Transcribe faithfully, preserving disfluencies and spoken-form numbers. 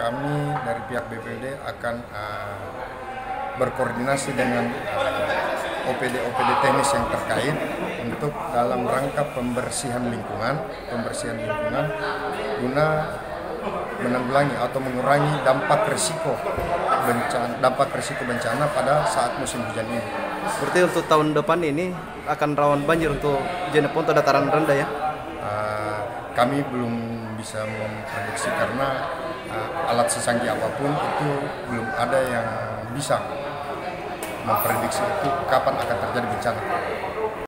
kami dari pihak B P D akan uh, berkoordinasi dengan uh, O P D-O P D teknis yang terkait untuk dalam rangka pembersihan lingkungan, pembersihan lingkungan guna menanggulangi atau mengurangi dampak risiko bencana, dampak risiko bencana pada saat musim hujan ini. Berarti untuk tahun depan ini akan rawan banjir untuk Jeneponto dataran rendah ya? Uh, kami belum bisa memprediksi karena uh, alat secanggih apapun itu belum ada yang bisa memprediksi itu kapan akan terjadi bencana.